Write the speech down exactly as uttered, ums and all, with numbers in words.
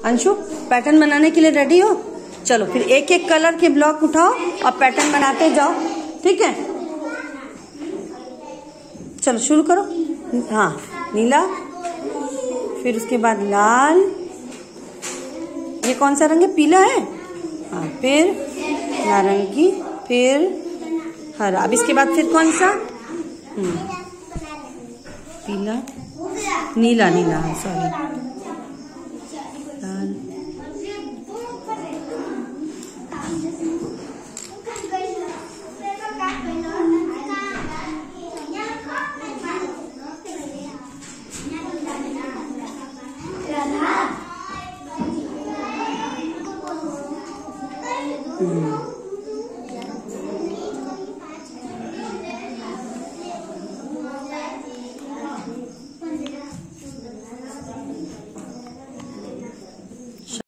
Anshu pattern बनाने के लिए रेडी हो? चलो फिर एक एक कलर के ब्लॉक उठाओ और पैटर्न बनाते जाओ, ठीक है? चलो शुरू करो। हाँ, नीला, फिर उसके बाद लाल, ये कौन सा रंग है? पीला है। हाँ, फिर नारंगी, फिर हरा। अब इसके बाद फिर कौन सा? हम्म पीला, नीला, नीला, सॉरी, लाल, हम्म